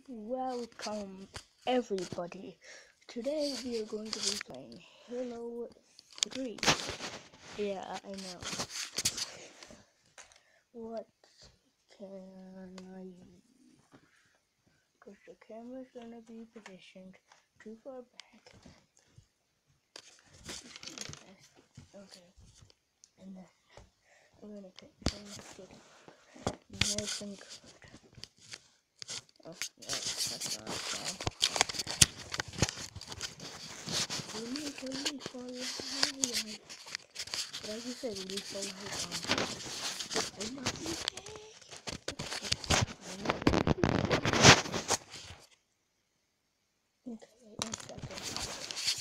Welcome everybody. Today we are going to be playing Halo 3. Yeah, I know. What can I use? Because the camera's gonna be positioned too far back. Okay. And then I'm gonna pick something nice and good. Oh, no, that's not fun. Lethal Lion. Like you said, Lethal Lion. I'm not okay. Okay, wait 1 second.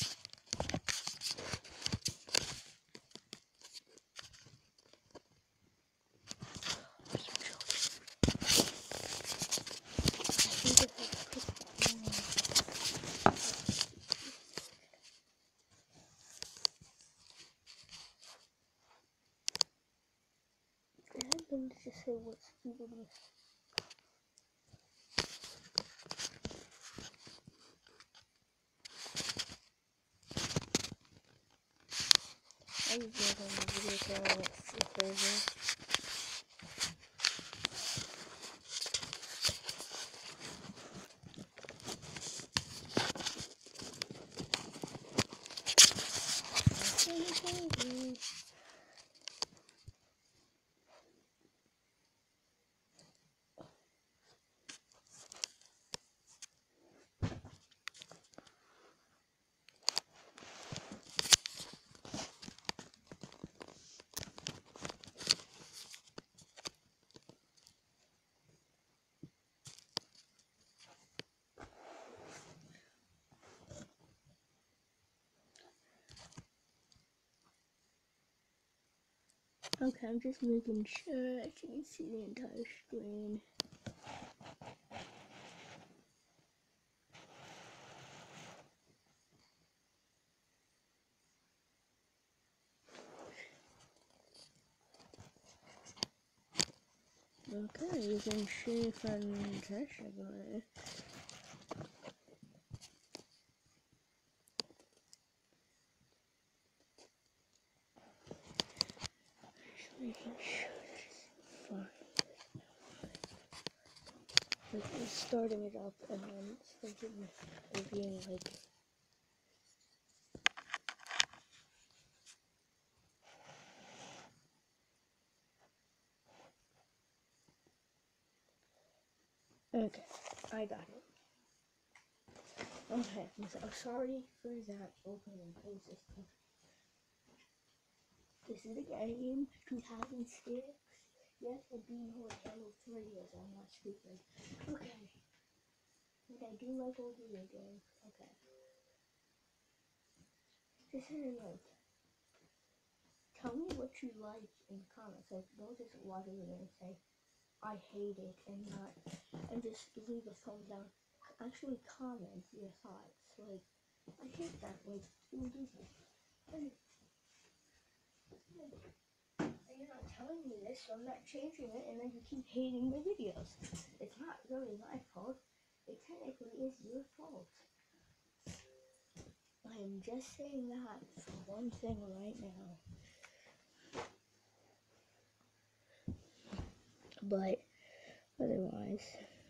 Let's just say what's stupid with I was getting the video camera further. Okay, I'm just making sure I can see the entire screen. Okay, you can see fantastically. Just making sure it's fine. Like, it's starting it up and then it's thinking of being like. Okay, I got it. Okay, I'm so sorry for that opening. This is the game, 2006. Yes, the Beanhole Halo 3 is. I'm not stupid. Okay. But I do like old video games. Okay. Just say like, tell me what you like in the comments. Like, don't just watch it and say, I hate it, and just leave a thumbs down. Actually comment your thoughts. Like, I hate that. Like, you're not telling me this, so I'm not changing it, and then you keep hating my videos. It's not really my fault. It technically is your fault. I am just saying that for one thing right now. But otherwise,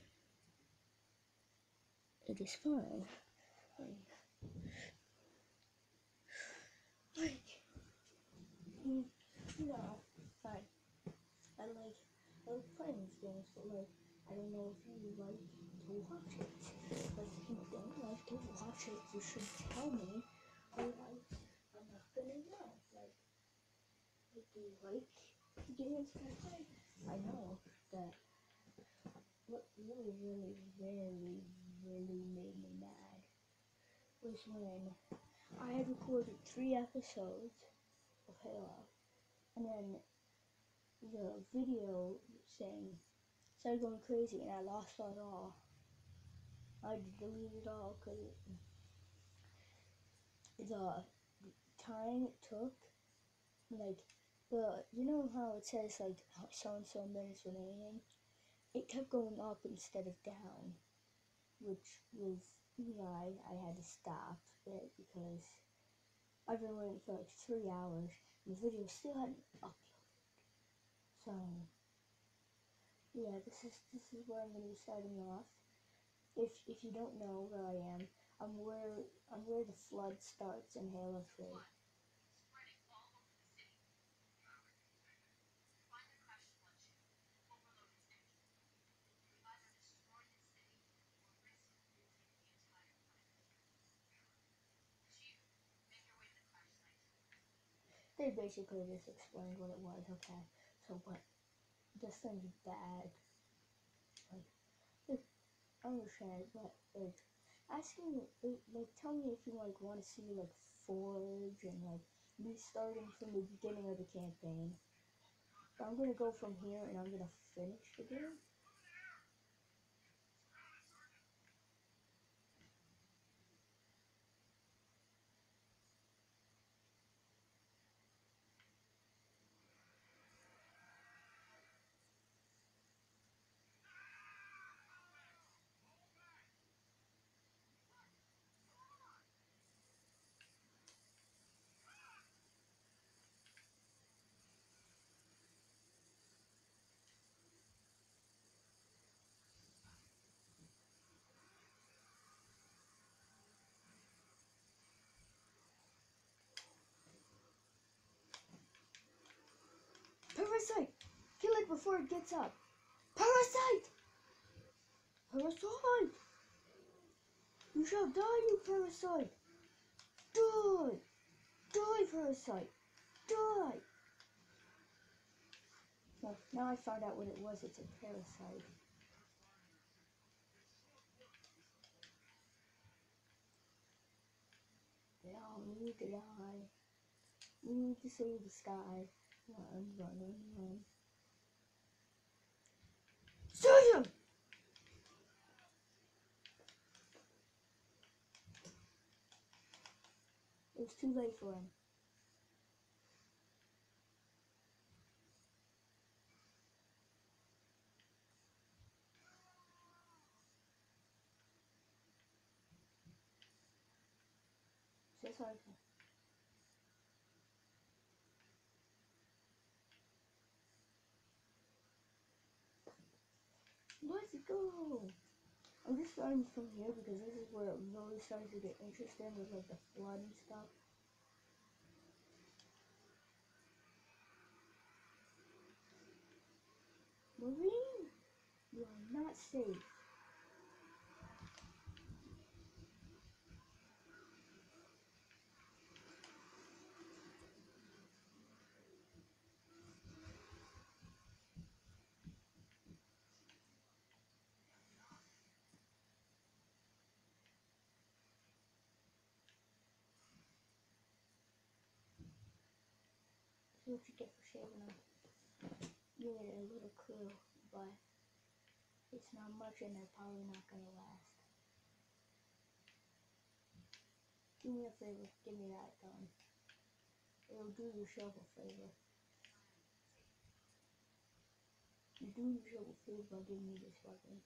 it is fine. Like, no, fine. I like playing these games, but like, I don't know if you like to watch it. Like, if you don't like to watch it, you should tell me. Otherwise, I'm not gonna know. Like, do you like games that I play? I know that what really made me mad was when I had recorded 3 episodes of Halo, and then the video saying started going crazy, and I lost it all. I had to delete it all because the time it took, like, you know how it says like so and so minutes remaining? It kept going up instead of down. which was, I had to stop it because I've been waiting for like 3 hours and the video still hadn't uploaded. So yeah, this is where I'm gonna be starting off. If you don't know where I am, I'm where the flood starts in Halo 3. They basically just explained what it was, okay? So what this thing's bad. Like I understand, but like asking like tell me if you like wanna see like Forge and like me starting from the beginning of the campaign. But I'm gonna go from here and I'm gonna finish the game. Parasite! Kill it before it gets up! Parasite! Parasite! You shall die, you parasite! Die! Die, parasite! Die! Well, now I found out what it was. It's a parasite. Now we need to die. We need to save the sky. Run, run, run, run. Shoot him! It was too late for him. Say sorry. Let's go! I'm just starting from here because this is where it really starts to get interesting with like the flood and stuff. Marine, you are not safe. See what you get for saving them. You get a little clue, but it's not much and they're probably not gonna last. Do me a favor, give me that gun. It'll do yourself a favor. You do yourself a favor by giving me this weapon.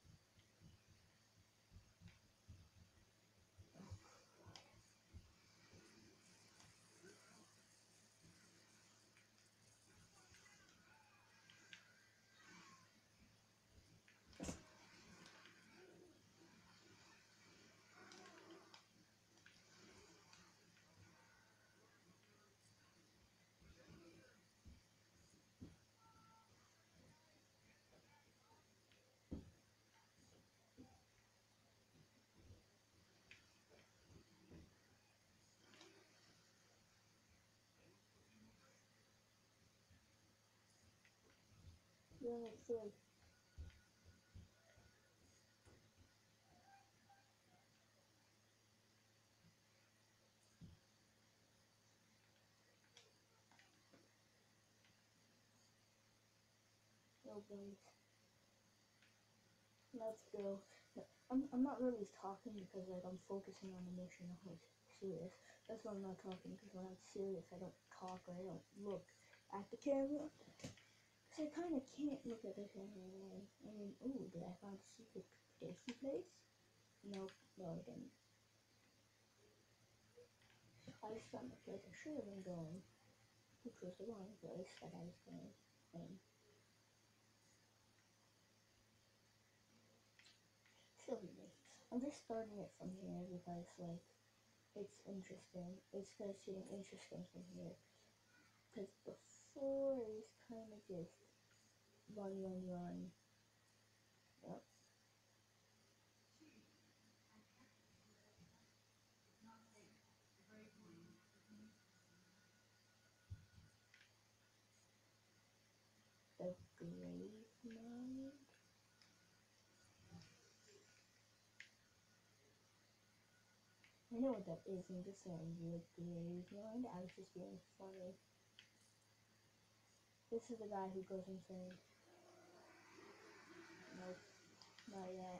You're only 3. No base. Let's go. I'm not really talking because like I'm focusing on the mission. I'm like serious. That's why I'm not talking because when I'm serious I don't talk or I don't look at the camera. Cause I kind of can't look at the camera. I mean, ooh, did I find a secret safety place? Nope, no, I didn't. I just found the place I should have been going, which was the wrong place that I was going in. Silly me. I'm just starting it from here because, like, it's interesting. It starts getting interesting from here. Because before it was kind of just run, run, run. Yep. The Grave Mind. I know what that is. I'm just saying the Grave Mind. I was just being funny. This is the guy who goes insane. Nope, not yet.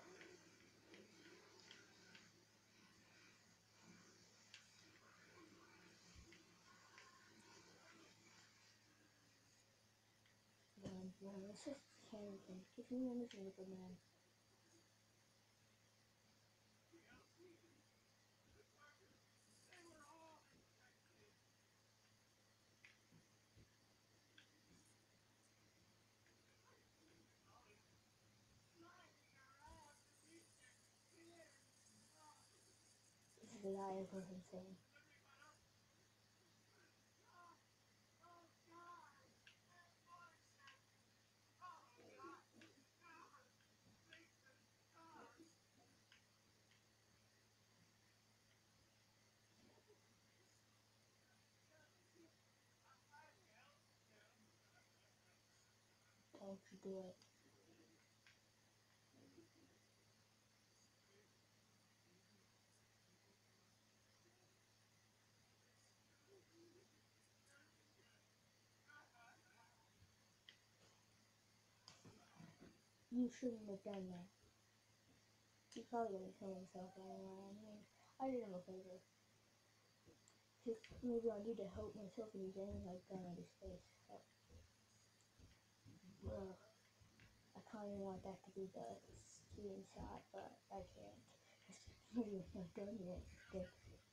Let's just Carrington. Give me anything with the man. This is the guy who goes insane. Don't you do it. You shouldn't have done that. He's probably gonna kill himself anyway. I mean, I did him a favor. Just maybe I need to help myself and he's aiming like gun at his face. Ugh. I kind of want that to be the skiing shot, but I can't. This video's not done yet. But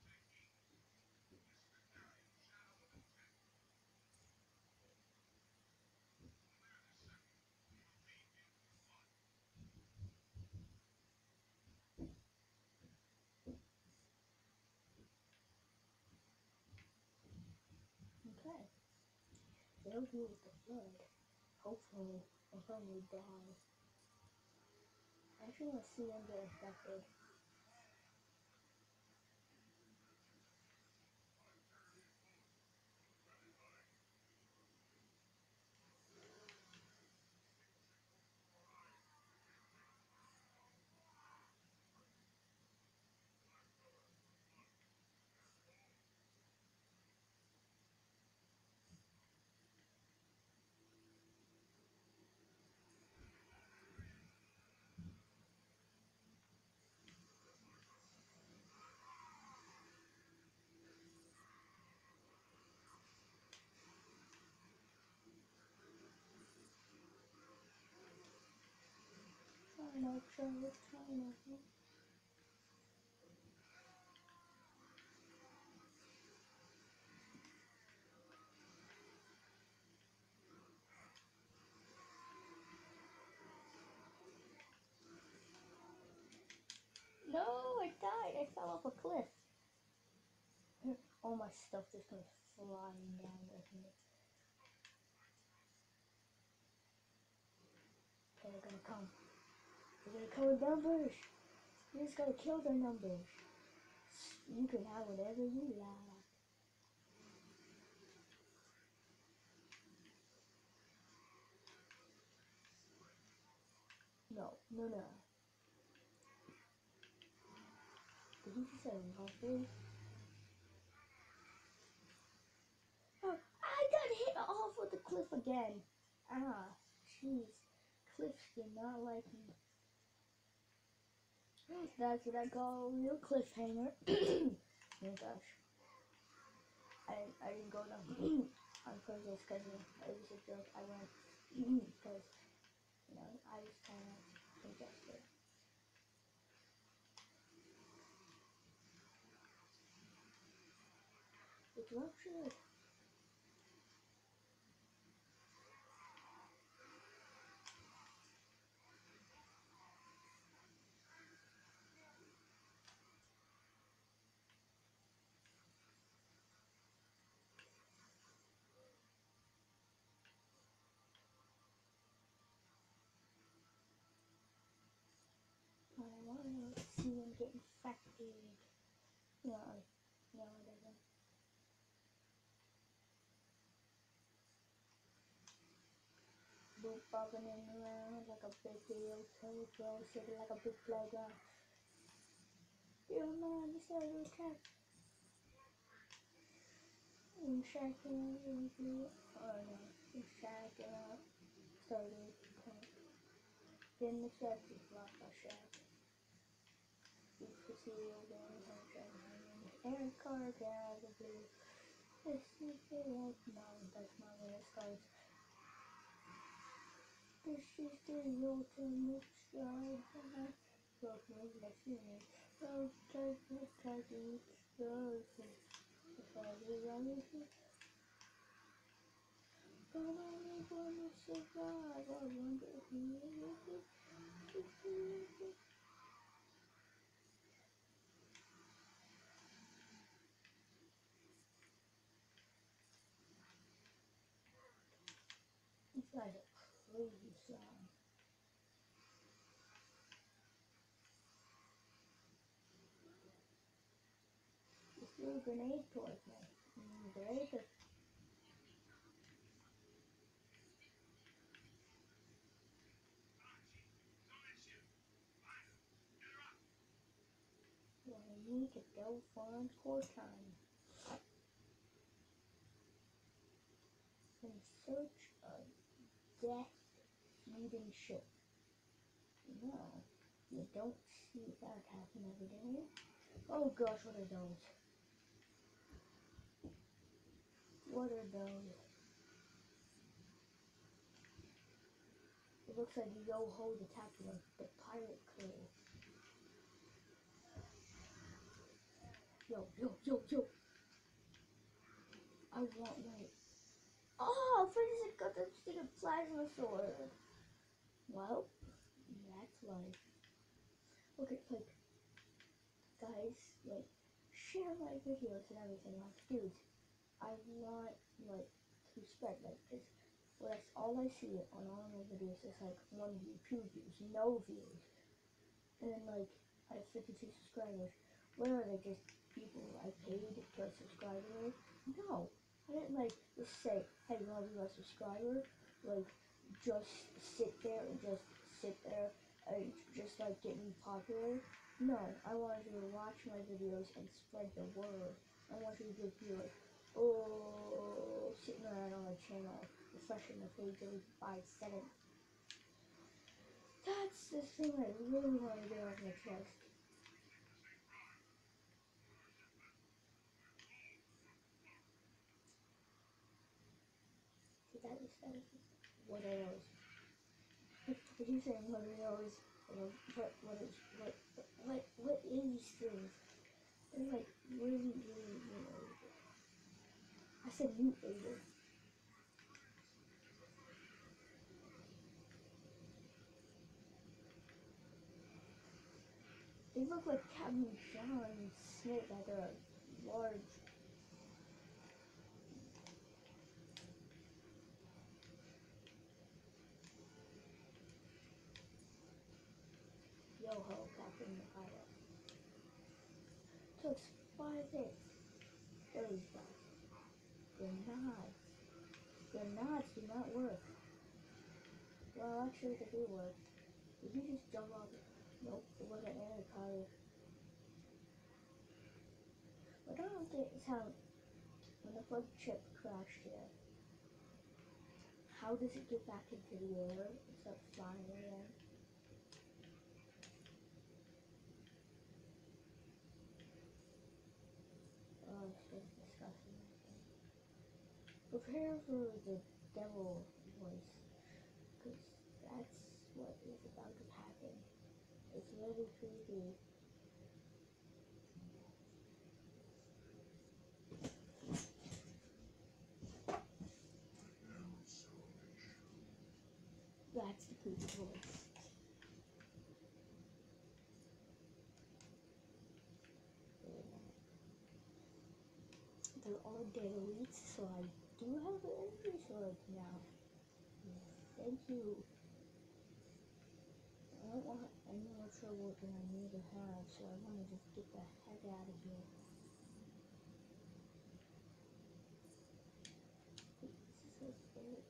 okay. They'll do with the flood. Hopefully, if I need die. I actually want to see them get infected. China, China, China. No, I died. I fell off a cliff. All my stuff just comes flying down with me. They're gonna come. They're gonna come in numbers. You just gotta kill their numbers. You can have whatever you like. No, no, no. Did you just say mufflers? Oh, I got hit off with the cliff again. Ah, jeez. Cliffs do not like me. That's what I call a real cliffhanger. Oh gosh. I didn't go down on purpose because it was a joke. I went because, you know, I was kind of congested. It's ruptured. I want to see him get infected. No, no, it doesn't. Boop bobbing around like a big wheel, toe throw, shaking like a big playground. Yo man, this is your track. I'm shacking out into it. Oh no, I'm shacking out. Started. Then the shack is blocked by shack. Each casino game has and car down the blue. This is the life now, that's my way it starts. This is the ultimate stride. Look, maybe that's you. Don't take the target. If I was on it, but I only wanna survive. I wonder if you ever These guys are crazy, son. He threw a grenade towards me. Grenade. Well, I need to go find Cortine. In search of death-eating ship. No, you don't see that happen every day. Oh gosh, what are those? What are those? It looks like Yo-Ho's attacking the pirate crew. Yo, yo, yo, yo. I want one. Oh, Ferguson got the stupid plasma sword. Well, that's life. Okay, like, guys, like, share my videos and everything. Like, dude, I want, like, to spread, like, cause all I see on all my videos is, like, 1 view, 2 views, no views. And then, like, I have 52 subscribers. Where are they just people I paid per subscriber? No. I didn't, like, just say, hey, you want to be my subscriber? Like, just sit there and just sit there and just, like, get me popular. No. I wanted you to watch my videos and spread the word. I want you to just be like, oh, sitting around on my channel, refreshing the page every 5 seconds. That's the thing I really want to get off my chest. That is what are those? What are you saying? What are those? What is these things? They're like really, really, really. I said mutated. They look like Captain John Smith, like a large. Yo-Ho, Captain the Pilot. Took 5 hits. Those guys. Grenades. Grenades do not work. Well, actually, they do work. Did you just jump off? Nope, it wasn't air power. What I don't get is how, when the bug chip crashed here, how does it get back into the air and start flying again? Oh, it's just disgusting. Prepare for the devil voice, because that's what is about to happen. It's really creepy. do all deletes, so I do have an energy sword now. Yes, thank you. I don't want any more trouble than I need to have, so I want to just get the heck out of here. Wait, is this it?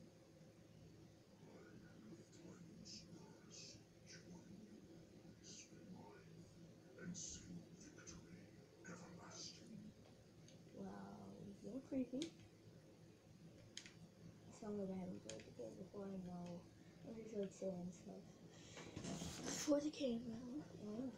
Wow, you're creepy. It sounds like I haven't played the game before, I know. I'm just like saying stuff. For the game now. Yeah.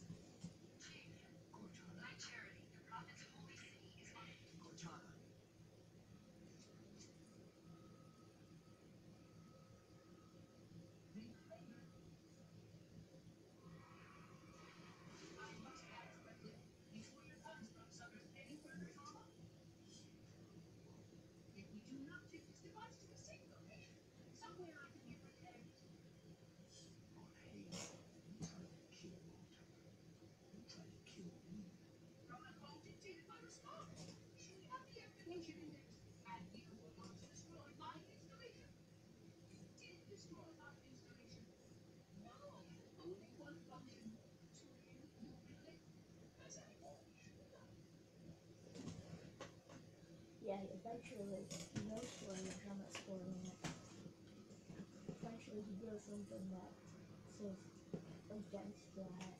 Yeah, eventually, no spoilers, I'm not spoiling it. Eventually he does something that says against that.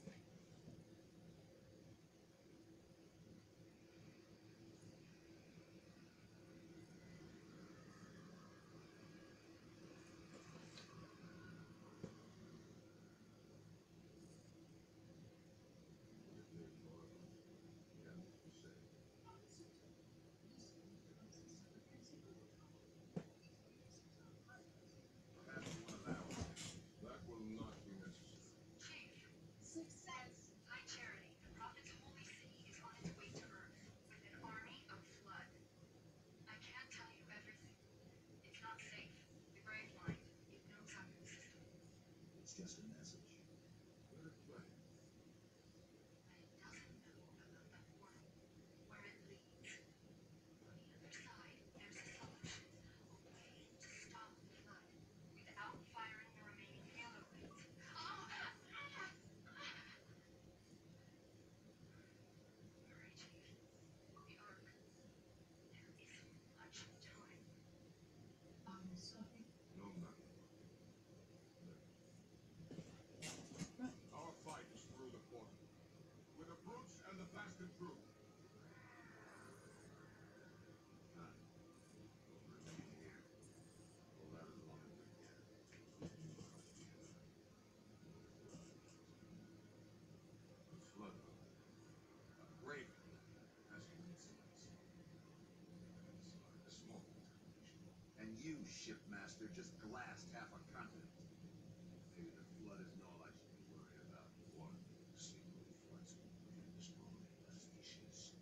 Shipmaster just glassed half a continent. Maybe the flood isn't all I should be worried about. One single flood can destroy a species.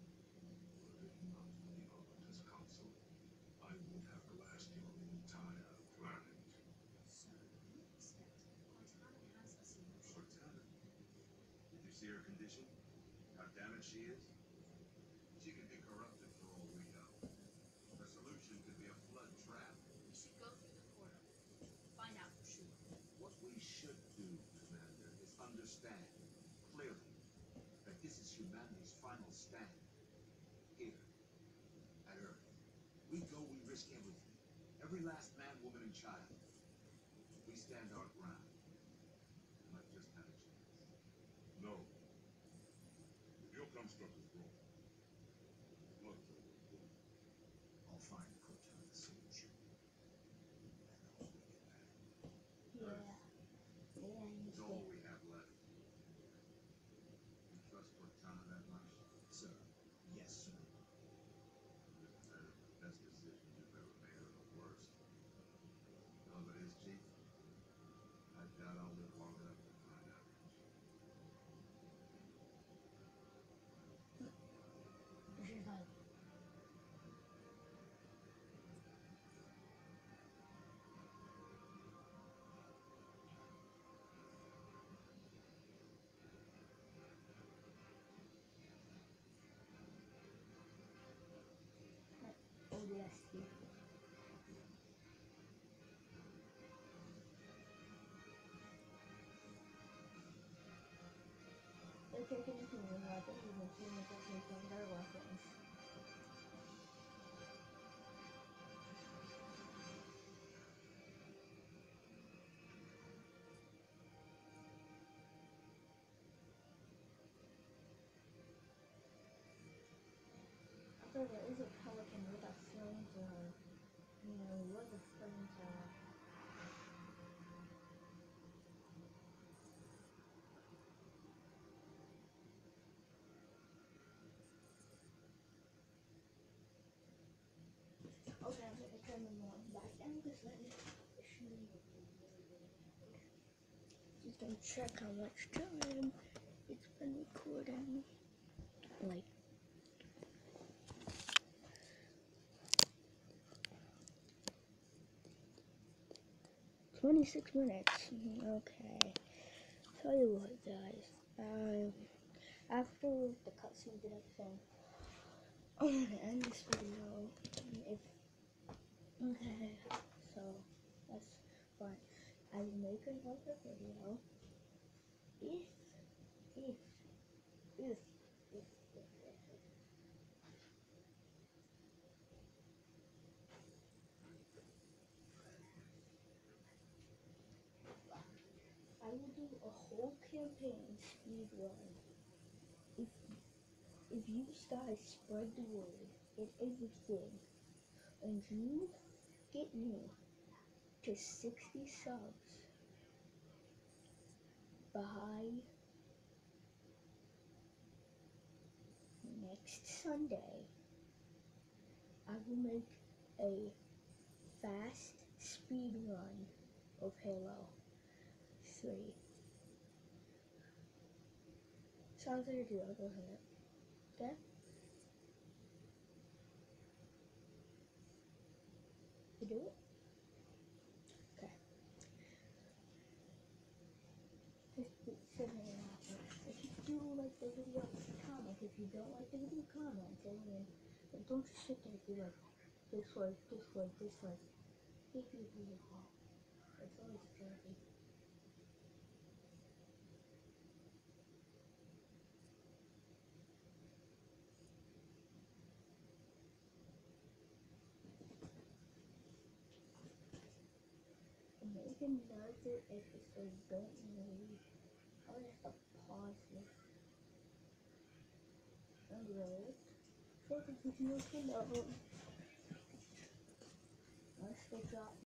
Were it not for the Arbiter's Council, I would have glassed your entire planet. So, you expect Cortana has a solution? Cortana? Did you see her condition? How damaged she is? She could be corrupted for all we know. Her solution could be a flood trap. We should go through the portal. Find out for sure. What we should do, Commander, is understand clearly that this is humanity's final stand. Here, at Earth. We go, we risk everything. Every last man, woman, and child. We stand our ground. We might just have a chance. No. If your construct is wrong, blood will work. I'll find Cortana's solution. And I'll bring it back. Yeah. Yeah, you It's all said. we have left. You trust Cortana that much? Sir, yes, sir. This is either the best decision you've ever made or the worst. You know what it is, Chief? I doubt I'll live long enough to find out. She's like, take an opinion, I don't even see me that make on their weapons. So there is a pelican with a flamethrower. You know, what a flamethrower. Okay, I'm gonna turn them on back down because then just gonna check how much time it's been recording. Like 26 minutes. Okay. Tell you what, guys. After the cutscenes and everything, I'm gonna end this video. If okay, so that's fine. I will make another video if if if if I will do a whole campaign speed run. If if you guys spread the word and everything, and you get me to 60 subs by next Sunday, I will make a fast speed run of Halo 3. Sounds like a deal, doesn't it? Okay? You do it? Okay. Just send me an offer. If you do like the video, comment. If you don't like the video, comment. And don't just sit there and be like, this way, this way, this way. Give me a video call. It's always dirty. Make another episode, don't leave. I'll just have to pause this. Anyway, take a video for now. Let's go drop.